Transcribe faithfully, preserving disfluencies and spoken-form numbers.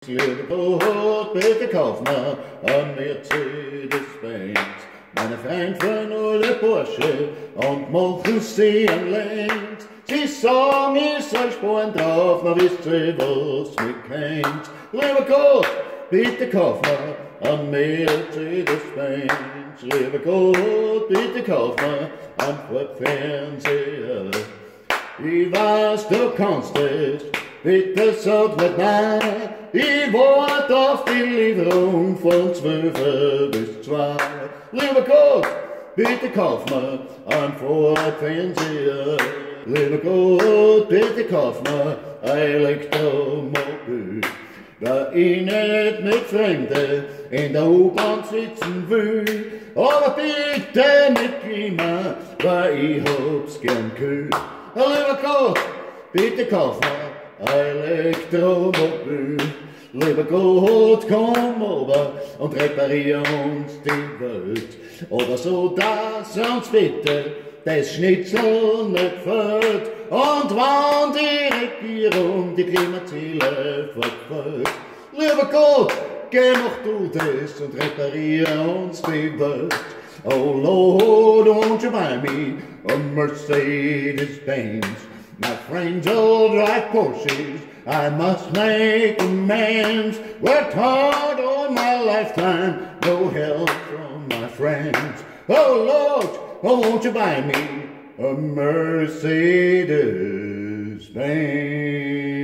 liebe Gott, bitte kauf mir ein Mercedes-Benz. Meine Freunde fahren alle Porsche und machen sie an Lenz. Sie sagen, ich soll sparen drauf, na wisst ihr, was mich kennt. Lieber Gott, bitte kauf mir ein Mercedes-Benz. Lieber Gott, bitte kauf mir ein Farbfernseher. Ich weiß, du kannst es, bitte sag nicht nein. Ich warte auf die Lieferung von zwölf bis zwei. Lieber Gott, bitte kauf mir ein Ford-Fernseher. Lieber Gott, bitte kauf mir ein Elektromobil. Da ich nicht mit Fremden in der U-Bahn sitzen will. Aber bitte mit Klima, weil ich hab's gern kühl. Lieber Gott, bitte kauf mir ein Elektromobil. Lieber Gott, komm over und reparier uns die Welt. Oder so, dass uns bitte das Schnitzel nicht fällt. Und wann die Regierung die Klimaziele verfolgt. Lieber Gott, geh mach du das und reparier uns die Welt. Oh Lord, won't you buy me a Mercedes-Benz? My friends all drive Porsches, I must make amends. Worked hard all my lifetime, no help from my friends. Oh Lord, oh won't you buy me a Mercedes-Benz?